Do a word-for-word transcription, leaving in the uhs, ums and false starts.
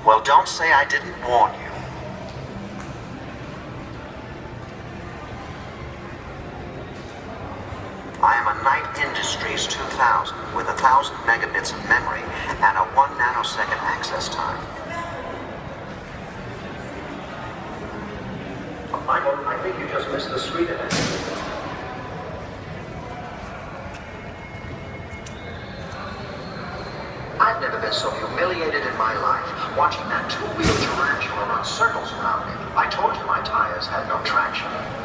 Well, don't say I didn't warn you. I am a Knight Industries two thousand with a thousand megabits of memory and a one nanosecond access time. Michael, I think you just missed the street ahead. I've never been so humiliated in my life, watching that two-wheel tarantula run circles around me. I told you my tires had no traction.